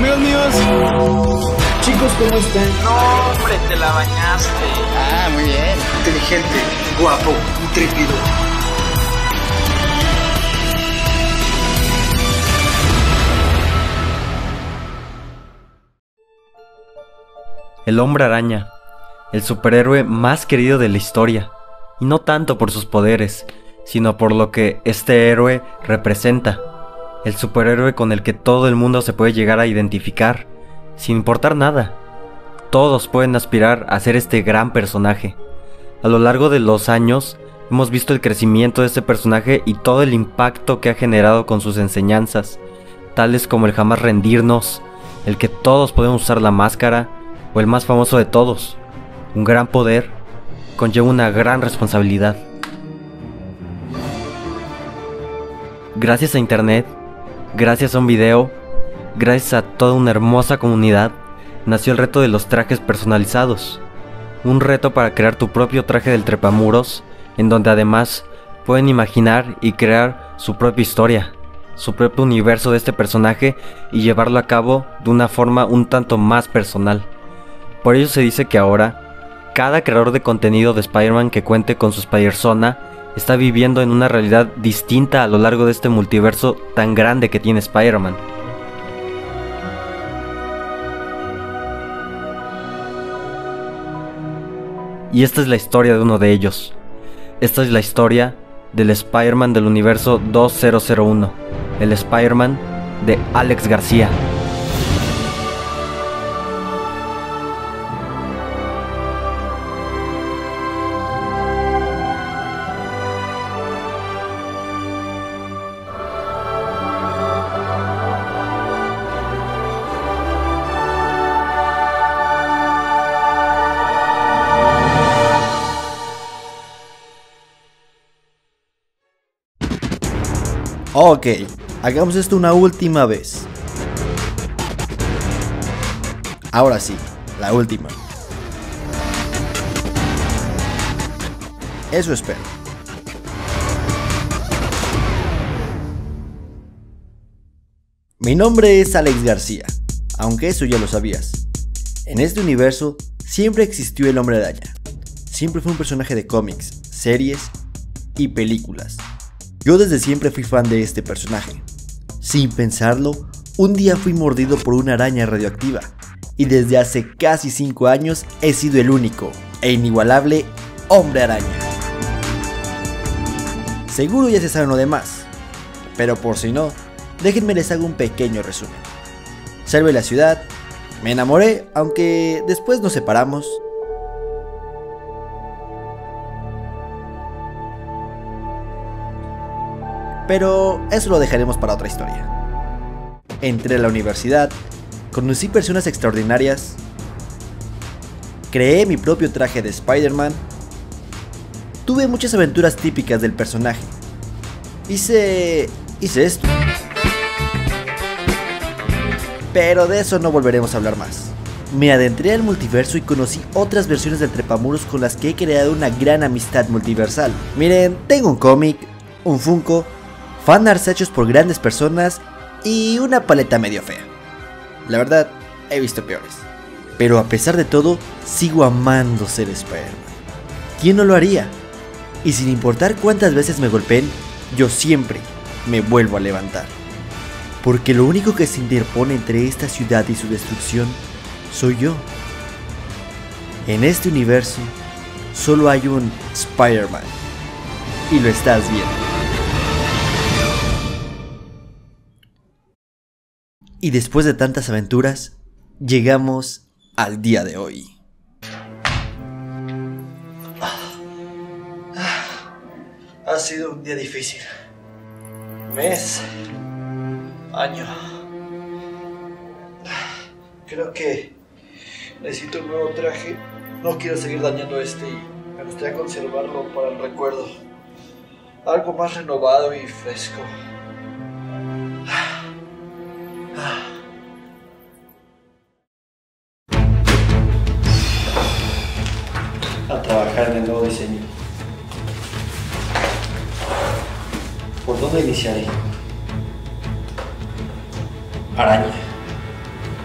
Amigos míos, chicos, ¿cómo están? No, hombre, te la bañaste. Ah, muy bien. Inteligente, guapo, intrépido. El Hombre Araña, el superhéroe más querido de la historia, y no tanto por sus poderes, sino por lo que este héroe representa, el superhéroe con el que todo el mundo se puede llegar a identificar, sin importar nada. Todos pueden aspirar a ser este gran personaje. A lo largo de los años, hemos visto el crecimiento de este personaje y todo el impacto que ha generado con sus enseñanzas, tales como el jamás rendirnos, el que todos podemos usar la máscara, o el más famoso de todos: un gran poder conlleva una gran responsabilidad. Gracias a internet, gracias a un video, gracias a toda una hermosa comunidad, nació el reto de los trajes personalizados. Un reto para crear tu propio traje del trepamuros, en donde además pueden imaginar y crear su propia historia, su propio universo de este personaje y llevarlo a cabo de una forma un tanto más personal. Por ello se dice que ahora, cada creador de contenido de Spider-Man que cuente con su Spider-Zona está viviendo en una realidad distinta a lo largo de este multiverso tan grande que tiene Spider-Man. Y esta es la historia de uno de ellos. Esta es la historia del Spider-Man del universo 2001, el Spider-Man de Alex García. Ok, hagamos esto una última vez. Ahora sí, la última. Eso espero. Mi nombre es Alex García, aunque eso ya lo sabías. En este universo siempre existió el Hombre Araña. Siempre fue un personaje de cómics, series y películas. Yo desde siempre fui fan de este personaje. Sin pensarlo, un día fui mordido por una araña radioactiva, y desde hace casi 5 años he sido el único e inigualable Hombre Araña. Seguro ya se saben lo demás, pero por si no, déjenme les hago un pequeño resumen. Salvé la ciudad, me enamoré, aunque después nos separamos. Pero eso lo dejaremos para otra historia. Entré a la universidad, conocí personas extraordinarias, creé mi propio traje de Spider-Man, tuve muchas aventuras típicas del personaje, hice esto. Pero de eso no volveremos a hablar más. Me adentré al multiverso y conocí otras versiones del trepamuros con las que he creado una gran amistad multiversal. Miren, tengo un cómic, un Funko, fanarts hechos por grandes personas y una paleta medio fea. La verdad, he visto peores. Pero a pesar de todo, sigo amando ser Spider-Man. ¿Quién no lo haría? Y sin importar cuántas veces me golpeen, yo siempre me vuelvo a levantar. Porque lo único que se interpone entre esta ciudad y su destrucción soy yo. En este universo solo hay un Spider-Man. Y lo estás viendo. Y después de tantas aventuras, llegamos al día de hoy. Ha sido un día difícil. Mes. Año. Creo que necesito un nuevo traje. No quiero seguir dañando este y me gustaría conservarlo para el recuerdo. Algo más renovado y fresco. A trabajar en el nuevo diseño. ¿Por dónde iniciaré? Araña.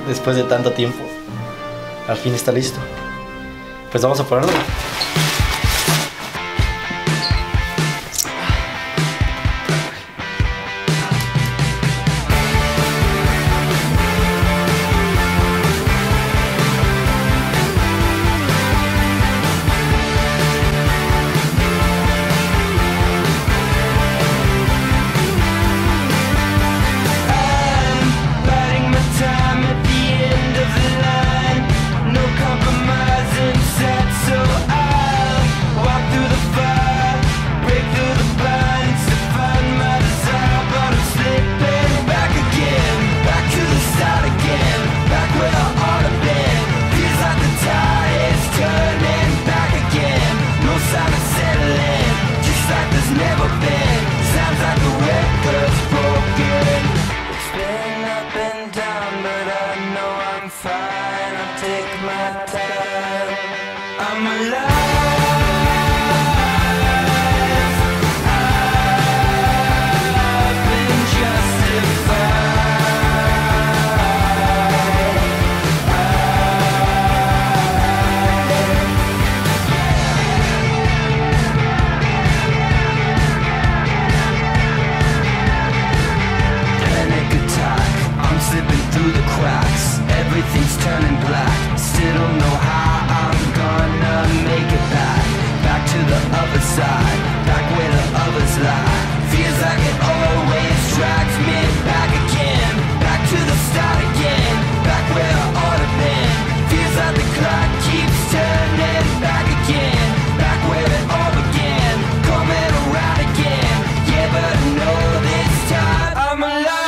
después de tanto tiempo. Al fin está listo. Pues vamos a ponerlo. Everything's turning black. Still don't know how I'm gonna make it back to the other side, back where the others lie. Feels like it always drags me back again, back to the start again, back where I ought to been. Feels like the clock keeps turning back again, back where it all began, coming around again. Yeah, but I know this time I'm alive.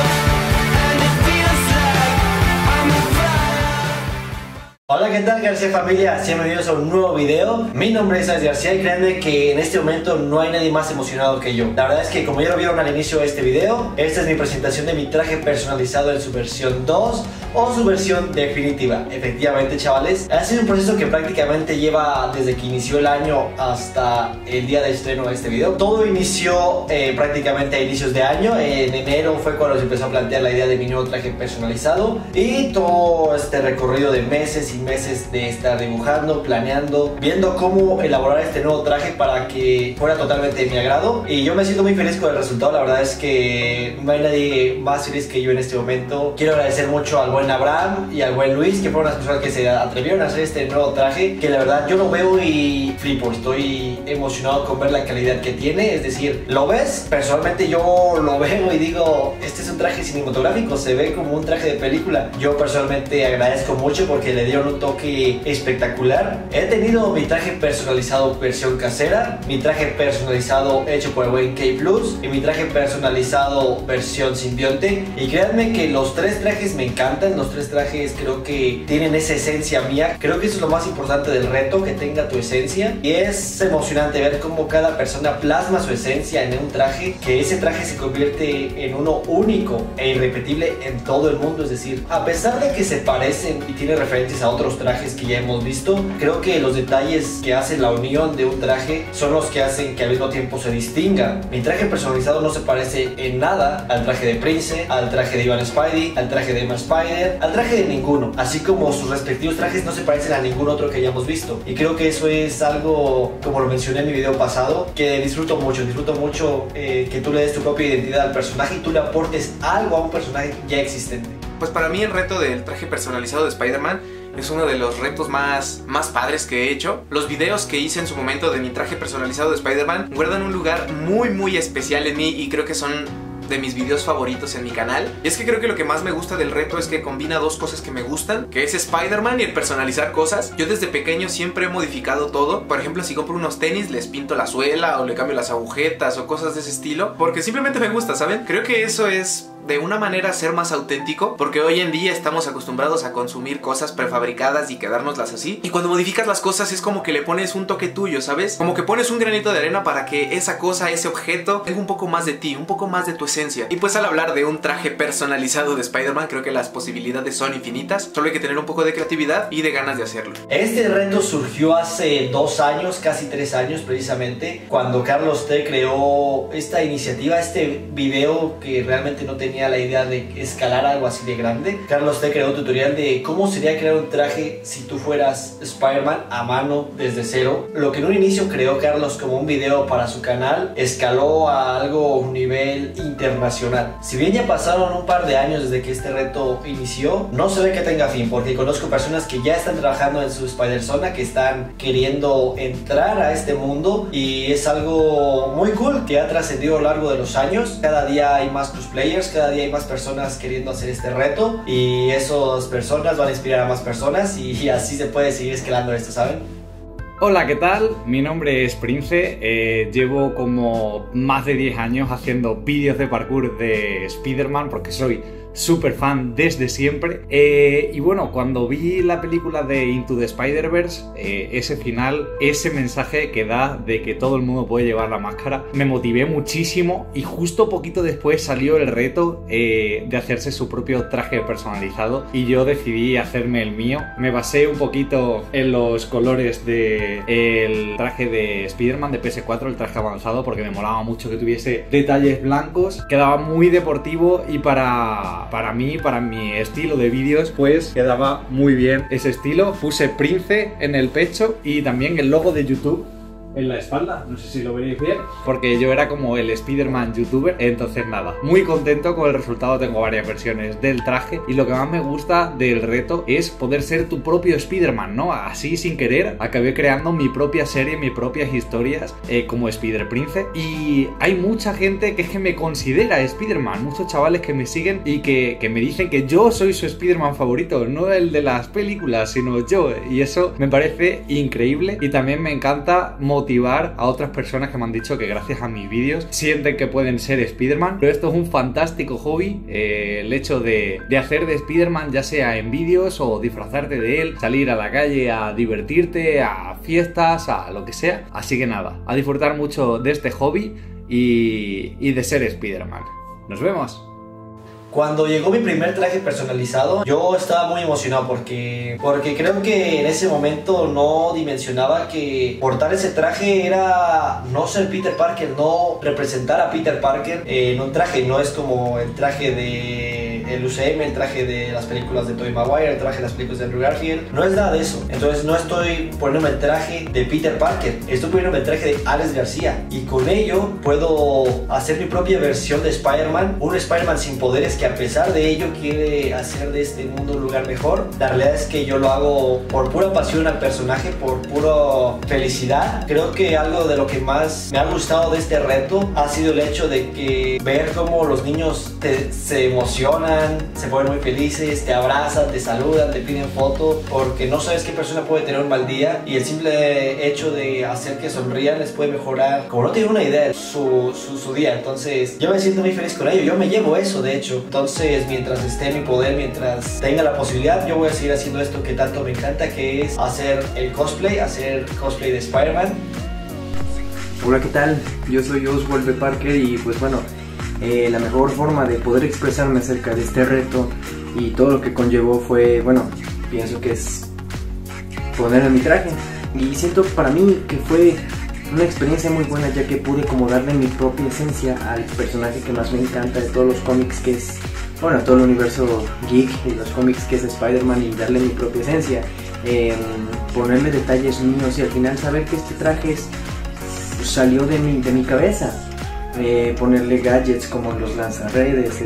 Hola, ¿qué tal, García familia? Bienvenidos a un nuevo video. Mi nombre es Alex García y créanme que en este momento no hay nadie más emocionado que yo. La verdad es que, como ya lo vieron al inicio de este video, esta es mi presentación de mi traje personalizado en su versión 2 o su versión definitiva. Efectivamente, chavales, ha sido un proceso que prácticamente lleva desde que inició el año hasta el día de estreno de este video. Todo inició prácticamente a inicios de año. En enero fue cuando se empezó a plantear la idea de mi nuevo traje personalizado, y todo este recorrido de meses y meses de estar dibujando, planeando, viendo cómo elaborar este nuevo traje para que fuera totalmente de mi agrado. Y yo me siento muy feliz con el resultado. La verdad es que no hay nadie más feliz que yo en este momento. Quiero agradecer mucho al buen Abraham y al buen Luis, que fueron las personas que se atrevieron a hacer este nuevo traje, que la verdad yo lo veo y flipo. Estoy emocionado con ver la calidad que tiene. Es decir, ¿lo ves? Personalmente yo lo veo y digo, este es un traje cinematográfico, se ve como un traje de película. Yo personalmente agradezco mucho porque le dieron un toque espectacular. He tenido mi traje personalizado versión casera, mi traje personalizado hecho por el buen K Plus y mi traje personalizado versión simbionte. Y créanme que los tres trajes me encantan. Los tres trajes creo que tienen esa esencia mía. Creo que eso es lo más importante del reto, que tenga tu esencia. Y es emocionante ver cómo cada persona plasma su esencia en un traje, que ese traje se convierte en uno único e irrepetible en todo el mundo. Es decir, a pesar de que se parecen y tiene referencias a otros trajes que ya hemos visto, creo que los detalles que hacen la unión de un traje son los que hacen que al mismo tiempo se distinga. Mi traje personalizado no se parece en nada al traje de Prince, al traje de Ivan Spidey, al traje de Emma Spider, al traje de ninguno, así como sus respectivos trajes no se parecen a ningún otro que hayamos visto. Y creo que eso es algo, como lo mencioné en mi video pasado, que disfruto mucho que tú le des tu propia identidad al personaje y tú le aportes algo a un personaje ya existente. Pues para mí el reto del traje personalizado de Spider-Man es uno de los retos más padres que he hecho. Los videos que hice en su momento de mi traje personalizado de Spider-Man guardan un lugar muy especial en mí, y creo que son de mis videos favoritos en mi canal. Y es que creo que lo que más me gusta del reto es que combina dos cosas que me gustan, que es Spider-Man y el personalizar cosas. Yo desde pequeño siempre he modificado todo. Por ejemplo, si compro unos tenis, les pinto la suela o le cambio las agujetas o cosas de ese estilo, porque simplemente me gusta, ¿saben? Creo que eso es de una manera ser más auténtico, porque hoy en día estamos acostumbrados a consumir cosas prefabricadas y quedárnoslas así, y cuando modificas las cosas es como que le pones un toque tuyo, ¿sabes? Como que pones un granito de arena para que esa cosa, ese objeto tenga un poco más de ti, un poco más de tu esencia. Y pues al hablar de un traje personalizado de Spider-Man, creo que las posibilidades son infinitas. Solo hay que tener un poco de creatividad y de ganas de hacerlo. Este reto surgió hace 2 años, casi 3 años precisamente, cuando Carlos T creó esta iniciativa, este video que realmente no tenía tenía la idea de escalar algo así de grande. Carlos te creó un tutorial de cómo sería crear un traje si tú fueras Spider-Man a mano desde cero. Lo que en un inicio creó Carlos como un video para su canal, escaló a algo, un nivel internacional. Si bien ya pasaron un par de años desde que este reto inició, no se ve que tenga fin, porque conozco personas que ya están trabajando en su Spider-Zona, que están queriendo entrar a este mundo, y es algo muy cool que ha trascendido a lo largo de los años. Cada día hay más cosplayers, cada día hay más personas queriendo hacer este reto, y esas personas van a inspirar a más personas, y así se puede seguir escalando esto, ¿saben? Hola, ¿qué tal? Mi nombre es Prince, llevo como más de 10 años haciendo vídeos de parkour de Spider-Man porque soy súper fan desde siempre, y bueno, cuando vi la película de Into the Spider-Verse, ese final, ese mensaje que da de que todo el mundo puede llevar la máscara, me motivé muchísimo, y justo poquito después salió el reto de hacerse su propio traje personalizado, y yo decidí hacerme el mío. Me basé un poquito en los colores del traje de Spider-Man de PS4, el traje avanzado, porque me molaba mucho que tuviese detalles blancos, quedaba muy deportivo, y para mí, para mi estilo de vídeos, pues quedaba muy bien ese estilo. Puse Prince en el pecho y también el logo de YouTube en la espalda, no sé si lo veréis bien, porque yo era como el Spider-Man youtuber. Entonces nada, muy contento con el resultado. Tengo varias versiones del traje, y lo que más me gusta del reto es poder ser tu propio Spider-Man, ¿no? Así, sin querer, acabé creando mi propia serie, mis propias historias como Spider-Prince, y hay mucha gente que es que me considera Spider-Man, muchos chavales que me siguen y que me dicen que yo soy su Spider-Man favorito, no el de las películas, sino yo, y eso me parece increíble. Y también me encanta motivar a otras personas que me han dicho que gracias a mis vídeos sienten que pueden ser Spider-Man. Pero esto es un fantástico hobby, el hecho de hacer de Spider-Man, ya sea en vídeos o disfrazarte de él, salir a la calle a divertirte, a fiestas, a lo que sea. Así que nada, a disfrutar mucho de este hobby y de ser Spider-Man. ¡Nos vemos! Cuando llegó mi primer traje personalizado, yo estaba muy emocionado porque creo que en ese momento no dimensionaba que portar ese traje era no ser Peter Parker, no representar a Peter Parker en un traje. No es como el traje de el UCM, el traje de las películas de Tobey Maguire, el traje de las películas de Andrew Garfield. No es nada de eso. Entonces no estoy poniéndome el traje de Peter Parker, estoy poniéndome el traje de Alex García, y con ello puedo hacer mi propia versión de Spider-Man, un Spider-Man sin poderes que a pesar de ello quiere hacer de este mundo un lugar mejor. La realidad es que yo lo hago por pura pasión al personaje, por pura felicidad. Creo que algo de lo que más me ha gustado de este reto ha sido el hecho de que ver cómo los niños se emocionan, se ponen muy felices, te abrazan, te saludan, te piden foto, porque no sabes qué persona puede tener un mal día, y el simple hecho de hacer que sonrían les puede mejorar, como no tienen una idea, su día. Entonces yo me siento muy feliz con ello, yo me llevo eso de hecho. Entonces mientras esté en mi poder, mientras tenga la posibilidad, yo voy a seguir haciendo esto que tanto me encanta, que es hacer el cosplay, hacer cosplay de Spider-Man. Hola, ¿qué tal? Yo soy Oswald B. Parker, y pues bueno, la mejor forma de poder expresarme acerca de este reto y todo lo que conllevó fue, bueno, pienso que es ponerme mi traje, y siento para mí que fue una experiencia muy buena, ya que pude como darle mi propia esencia al personaje que más me encanta de todos los cómics, que es, bueno, todo el universo geek y los cómics, que es Spider-Man, y darle mi propia esencia, ponerle detalles míos, y al final saber que este traje salió de mi cabeza, ponerle gadgets como los lanzarredes,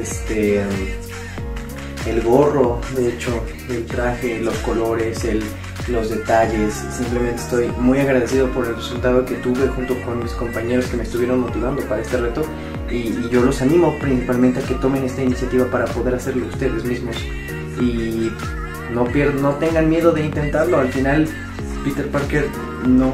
el gorro, de hecho, el traje, los colores, los detalles. Simplemente estoy muy agradecido por el resultado que tuve junto con mis compañeros que me estuvieron motivando para este reto, y yo los animo principalmente a que tomen esta iniciativa para poder hacerlo ustedes mismos, y no tengan miedo de intentarlo. Al final Peter Parker no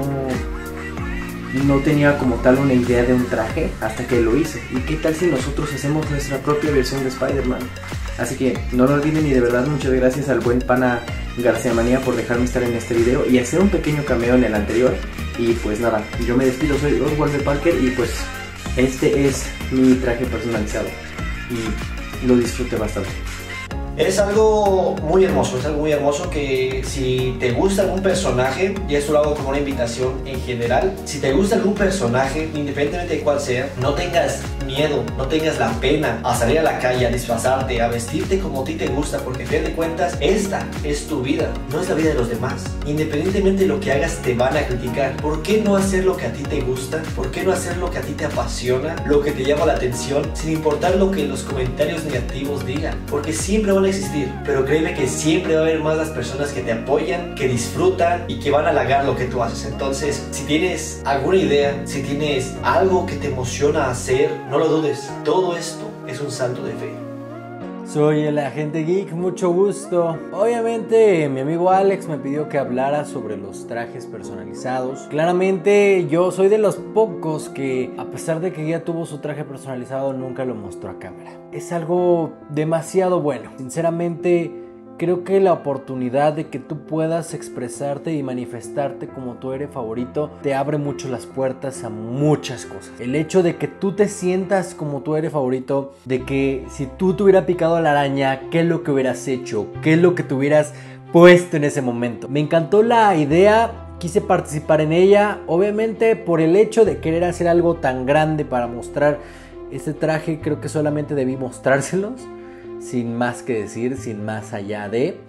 tenía como tal una idea de un traje hasta que lo hizo, y qué tal si nosotros hacemos nuestra propia versión de Spider-Man. Así que no lo olviden, y de verdad muchas gracias al buen pana García Manía por dejarme estar en este video y hacer un pequeño cameo en el anterior. Y pues nada, yo me despido, soy Oswald B. Parker, y pues este es mi traje personalizado y lo disfruté bastante. Es algo muy hermoso, que si te gusta algún personaje, y esto lo hago como una invitación en general, si te gusta algún personaje, independientemente de cuál sea, no tengas miedo, no tengas la pena a salir a la calle, a disfrazarte, a vestirte como a ti te gusta, porque a fin de cuentas esta es tu vida, no es la vida de los demás. Independientemente de lo que hagas te van a criticar. ¿Por qué no hacer lo que a ti te gusta? ¿Por qué no hacer lo que a ti te apasiona? Lo que te llama la atención, sin importar lo que los comentarios negativos digan, porque siempre van a existir, pero créeme que siempre va a haber más las personas que te apoyan, que disfrutan y que van a halagar lo que tú haces. Entonces, si tienes alguna idea, si tienes algo que te emociona hacer, no lo dudes, todo esto es un salto de fe. Soy el agente geek, mucho gusto. Obviamente mi amigo Alex me pidió que hablara sobre los trajes personalizados. Claramente yo soy de los pocos que, a pesar de que ya tuvo su traje personalizado, nunca lo mostró a cámara. Es algo demasiado bueno. Sinceramente, creo que la oportunidad de que tú puedas expresarte y manifestarte como tu héroe favorito te abre mucho las puertas a muchas cosas. El hecho de que tú te sientas como tu héroe favorito, de que si tú te hubiera picado la araña, ¿qué es lo que hubieras hecho? ¿Qué es lo que te hubieras puesto en ese momento? Me encantó la idea, quise participar en ella, obviamente por el hecho de querer hacer algo tan grande para mostrar este traje, creo que solamente debí mostrárselos. Sin más que decir, sin más allá de.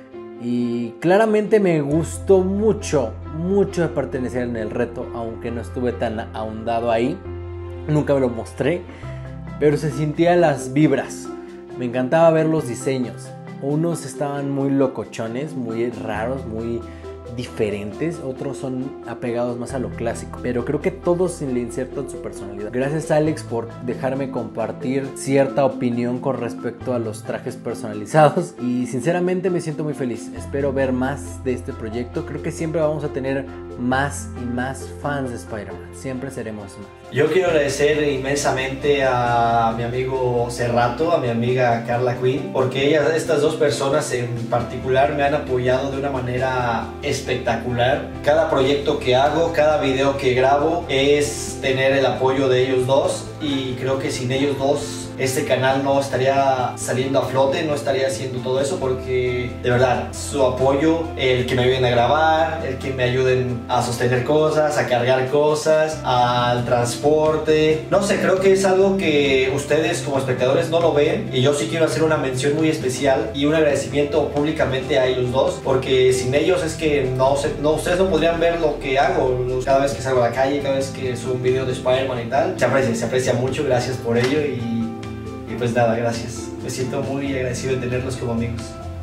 Y claramente me gustó mucho de pertenecer en el reto, aunque no estuve tan ahondado ahí. Nunca me lo mostré, pero se sentían las vibras. Me encantaba ver los diseños. Unos estaban muy locochones, muy raros, muy diferentes, otros son apegados más a lo clásico, pero creo que todos le insertan su personalidad. Gracias Alex por dejarme compartir cierta opinión con respecto a los trajes personalizados y sinceramente me siento muy feliz. Espero ver más de este proyecto. Creo que siempre vamos a tener más y más fans de Spider-Man, siempre seremos más. Yo quiero agradecer inmensamente a mi amigo Cerrato, a mi amiga Carla Quinn, porque estas dos personas en particular me han apoyado de una manera espectacular. Cada proyecto que hago, cada video que grabo es tener el apoyo de ellos dos, y creo que sin ellos dos este canal no estaría saliendo a flote, no estaría haciendo todo eso, porque de verdad su apoyo, el que me ayuden a grabar, el que me ayuden a sostener cosas, a cargar cosas, al transporte, no sé, creo que es algo que ustedes como espectadores no lo ven, y yo sí quiero hacer una mención muy especial y un agradecimiento públicamente a ellos dos, porque sin ellos es que ustedes no podrían ver lo que hago cada vez que salgo a la calle, cada vez que subo un video de Spider-Man y tal. Se aprecia mucho, gracias por ello, y pues nada, gracias. Me siento muy agradecido de tenerlos como amigos.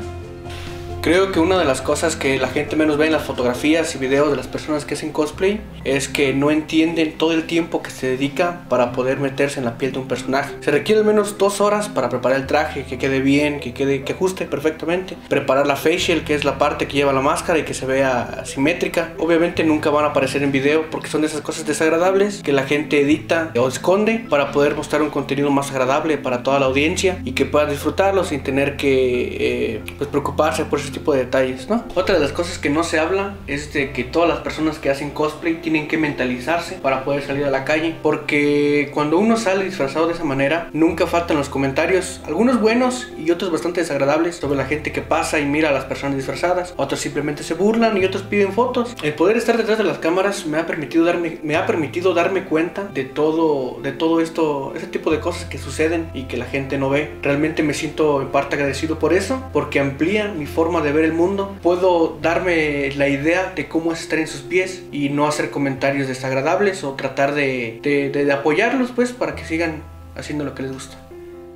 Creo que una de las cosas que la gente menos ve en las fotografías y videos de las personas que hacen cosplay es que no entienden todo el tiempo que se dedica para poder meterse en la piel de un personaje. Se requiere al menos 2 horas para preparar el traje, que quede bien, que ajuste perfectamente. Preparar la facial, que es la parte que lleva la máscara y que se vea simétrica. Obviamente nunca van a aparecer en video porque son de esas cosas desagradables que la gente edita o esconde para poder mostrar un contenido más agradable para toda la audiencia y que puedan disfrutarlo sin tener que pues preocuparse por ese tipo de detalles, ¿no? Otra de las cosas que no se habla es de que todas las personas que hacen cosplay tienen que mentalizarse para poder salir a la calle, porque cuando uno sale disfrazado de esa manera nunca faltan los comentarios, algunos buenos y otros bastante desagradables, sobre la gente que pasa y mira a las personas disfrazadas. Otros simplemente se burlan y otros piden fotos. El poder estar detrás de las cámaras me ha permitido darme cuenta de todo esto, ese tipo de cosas que suceden y que la gente no ve. Realmente me siento en parte agradecido por eso, porque amplía mi forma de ver el mundo. Puedo darme la idea de cómo es estar en sus pies y no hacer comentarios desagradables, o tratar de apoyarlos pues para que sigan haciendo lo que les gusta.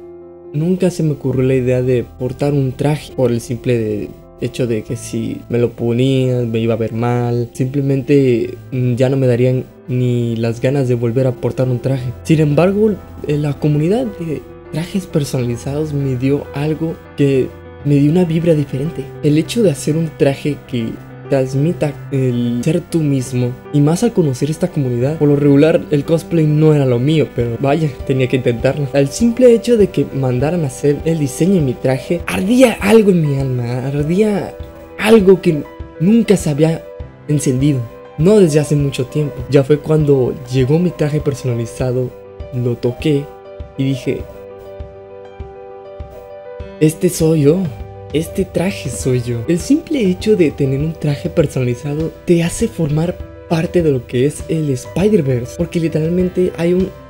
Nunca se me ocurrió la idea de portar un traje por el simple hecho de que si me lo ponían me iba a ver mal. Simplemente ya no me darían ni las ganas de volver a portar un traje. Sin embargo, la comunidad de trajes personalizados me dio algo que me dio una vibra diferente. El hecho de hacer un traje que transmita el ser tú mismo, y más al conocer esta comunidad. Por lo regular el cosplay no era lo mío, pero vaya, tenía que intentarlo. Al simple hecho de que mandaran a hacer el diseño de mi traje, ardía algo en mi alma, ardía algo que nunca se había encendido, no desde hace mucho tiempo. Ya fue cuando llegó mi traje personalizado, lo toqué y dije: este soy yo, este traje soy yo. El simple hecho de tener un traje personalizado te hace formar parte de lo que es el Spider-Verse, porque literalmente hay un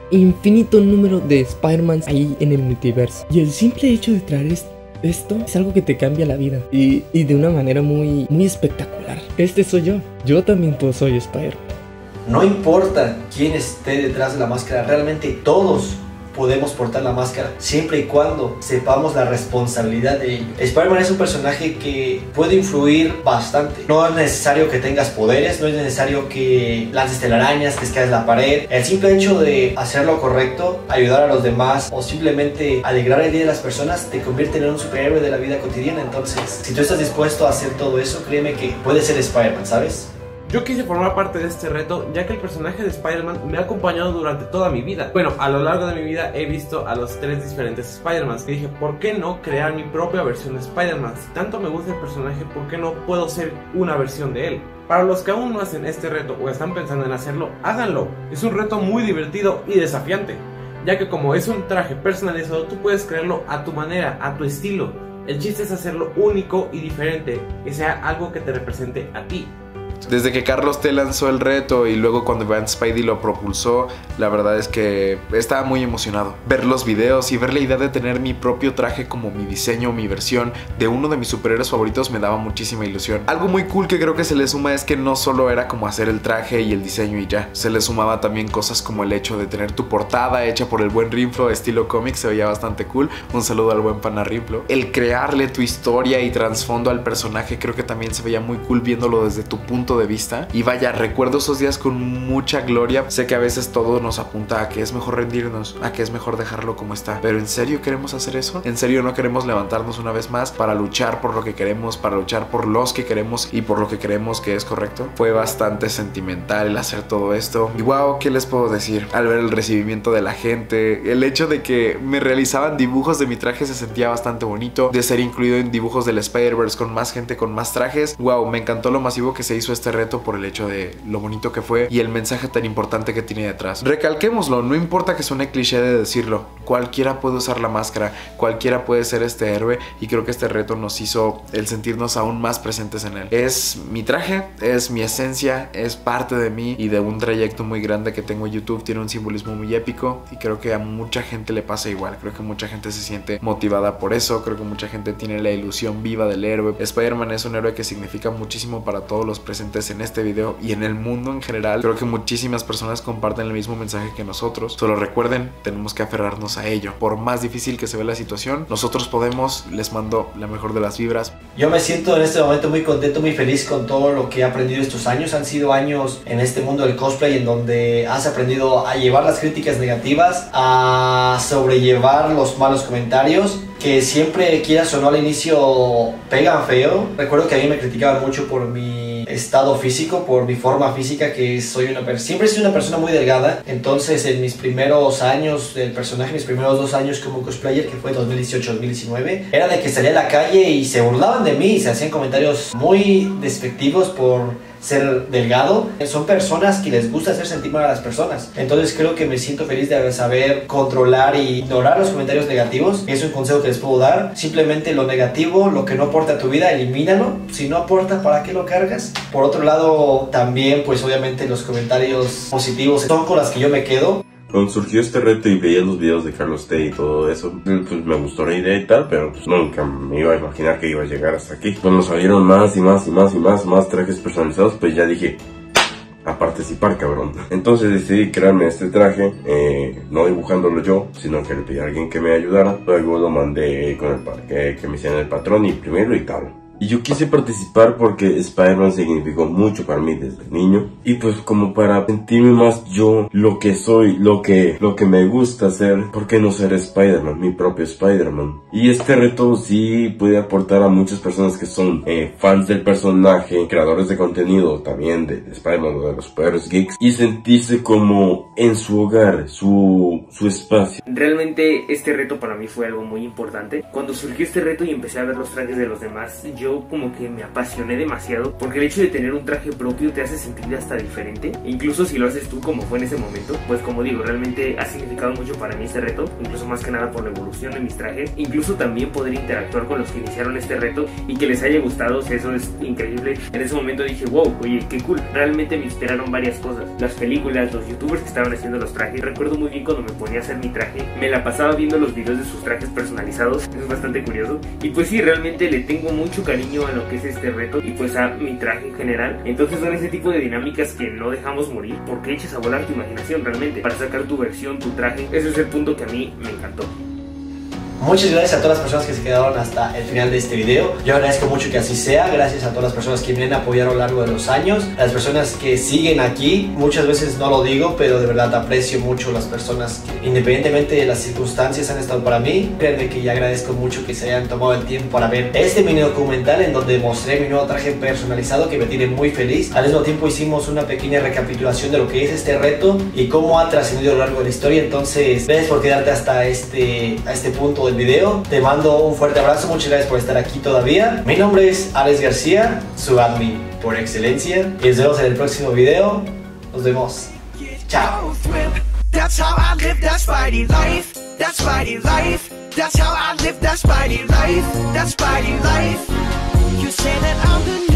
infinito número de Spider-Man ahí en el multiverso. Y el simple hecho de traer esto es algo que te cambia la vida. Y de una manera muy espectacular. Este soy yo. Yo también soy Spider-Man. No importa quién esté detrás de la máscara, realmente todos podemos portar la máscara, siempre y cuando sepamos la responsabilidad de ello. Spider-Man es un personaje que puede influir bastante. No es necesario que tengas poderes, no es necesario que lances telarañas, que escales la pared. El simple hecho de hacer lo correcto, ayudar a los demás o simplemente alegrar el día de las personas te convierte en un superhéroe de la vida cotidiana. Entonces, si tú estás dispuesto a hacer todo eso, créeme que puedes ser Spider-Man, ¿sabes? Yo quise formar parte de este reto ya que el personaje de Spider-Man me ha acompañado durante toda mi vida. Bueno, a lo largo de mi vida he visto a los 3 diferentes Spider-Mans y dije, ¿por qué no crear mi propia versión de Spider-Man? Si tanto me gusta el personaje, ¿por qué no puedo ser una versión de él? Para los que aún no hacen este reto o están pensando en hacerlo, háganlo. Es un reto muy divertido y desafiante, ya que como es un traje personalizado, tú puedes crearlo a tu manera, a tu estilo. El chiste es hacerlo único y diferente, que sea algo que te represente a ti. Desde que Carlos T lanzó el reto y luego cuando Van Spidey lo propulsó, la verdad es que estaba muy emocionado. Ver los videos y ver la idea de tener mi propio traje como mi diseño, mi versión de uno de mis superhéroes favoritos me daba muchísima ilusión. Algo muy cool que creo que se le suma es que no solo era como hacer el traje y el diseño y ya. Se le sumaba también cosas como el hecho de tener tu portada hecha por el buen Rinflo estilo cómic, se veía bastante cool. Un saludo al buen pana Rinflo. El crearle tu historia y trasfondo al personaje creo que también se veía muy cool viéndolo desde tu punto de vista. Y vaya, recuerdo esos días con mucha gloria. Sé que a veces todo nos apunta a que es mejor rendirnos, a que es mejor dejarlo como está, pero ¿en serio queremos hacer eso? ¿En serio no queremos levantarnos una vez más para luchar por lo que queremos, para luchar por los que queremos y por lo que creemos que es correcto? Fue bastante sentimental el hacer todo esto. Y wow, ¿qué les puedo decir? Al ver el recibimiento de la gente, el hecho de que me realizaban dibujos de mi traje se sentía bastante bonito, de ser incluido en dibujos del Spider-Verse con más gente, con más trajes. Wow, me encantó lo masivo que se hizo este reto por el hecho de lo bonito que fue y el mensaje tan importante que tiene detrás. Recalquémoslo, no importa que suene cliché de decirlo, cualquiera puede usar la máscara, cualquiera puede ser este héroe, y creo que este reto nos hizo el sentirnos aún más presentes en él. Es mi traje, es mi esencia, es parte de mí y de un trayecto muy grande que tengo en YouTube. Tiene un simbolismo muy épico y creo que a mucha gente le pasa igual. Creo que mucha gente se siente motivada por eso, creo que mucha gente tiene la ilusión viva del héroe. Spider-Man es un héroe que significa muchísimo para todos los presentes en este video y en el mundo en general. Creo que muchísimas personas comparten el mismo mensaje que nosotros. Solo recuerden, tenemos que aferrarnos a ello. Por más difícil que se ve la situación, nosotros podemos. Les mando la mejor de las vibras. Yo me siento en este momento muy contento, muy feliz con todo lo que he aprendido estos años. Han sido años en este mundo del cosplay en donde has aprendido a llevar las críticas negativas, a sobrellevar los malos comentarios que siempre, quieras o no, al inicio pegan feo. Recuerdo que a mí me criticaban mucho por mi estado físico, por mi forma física, que siempre he sido una persona muy delgada. Entonces en mis primeros años del personaje, mis primeros 2 años como cosplayer, que fue 2018-2019, era de que salía a la calle y se burlaban de mí y se hacían comentarios muy despectivos por ser delgado. Son personas que les gusta hacer sentir mal a las personas. Entonces creo que me siento feliz de saber controlar e ignorar los comentarios negativos. Es un consejo que les puedo dar. Simplemente lo negativo, lo que no aporta a tu vida, elimínalo. Si no aporta, ¿para qué lo cargas? Por otro lado, también pues obviamente los comentarios positivos son con las que yo me quedo. Cuando surgió este reto y veía los videos de Carlos T y todo eso, pues me gustó la idea y tal, pero pues nunca me iba a imaginar que iba a llegar hasta aquí. Cuando salieron más trajes personalizados, pues ya dije, a participar, cabrón. Entonces decidí crearme este traje, no dibujándolo yo, sino que le pedí a alguien que me ayudara. Luego lo mandé con que me hicieran el patrón y imprimirlo y tal. Y yo quise participar porque Spider-Man significó mucho para mí desde niño. Y pues como para sentirme más yo, lo que soy, lo que me gusta hacer, ¿por qué no ser Spider-Man, mi propio Spider-Man? Y este reto sí puede aportar a muchas personas que son fans del personaje, creadores de contenido también de Spider-Man o de los superhéroes geeks, y sentirse como en su hogar, su espacio. Realmente este reto para mí fue algo muy importante. Cuando surgió este reto y empecé a ver los trajes de los demás, yo yo como que me apasioné demasiado, porque el hecho de tener un traje propio te hace sentir hasta diferente, incluso si lo haces tú como fue en ese momento. Pues como digo, realmente ha significado mucho para mí este reto, incluso más que nada por la evolución de mis trajes, incluso también poder interactuar con los que iniciaron este reto y que les haya gustado. O sea, eso es increíble. En ese momento dije, wow, oye, qué cool. Realmente me inspiraron varias cosas, las películas, los youtubers que estaban haciendo los trajes. Recuerdo muy bien cuando me ponía a hacer mi traje, me la pasaba viendo los videos de sus trajes personalizados, es bastante curioso. Y pues sí, realmente le tengo mucho cariño a lo que es este reto y pues a mi traje en general. Entonces son ese tipo de dinámicas que no dejamos morir, porque eches a volar tu imaginación realmente para sacar tu versión, tu traje. Ese es el punto que a mí me encantó. Muchas gracias a todas las personas que se quedaron hasta el final de este video. Yo agradezco mucho que así sea. Gracias a todas las personas que me han apoyado a lo largo de los años, a las personas que siguen aquí. Muchas veces no lo digo, pero de verdad aprecio mucho las personas que, independientemente de las circunstancias, han estado para mí. Créanme que ya agradezco mucho que se hayan tomado el tiempo para ver este mini documental en donde mostré mi nuevo traje personalizado, que me tiene muy feliz. Al mismo tiempo hicimos una pequeña recapitulación de lo que es este reto y cómo ha trascendido a lo largo de la historia. Entonces, gracias por quedarte hasta este punto del video. Te mando un fuerte abrazo, muchas gracias por estar aquí todavía. Mi nombre es Alex García, su admin por excelencia, y nos vemos en el próximo video. Nos vemos. Chao. That's how I live that Spidey life. That's Spidey life. That's how I live that Spidey life. That's Spidey life. You say that I'm the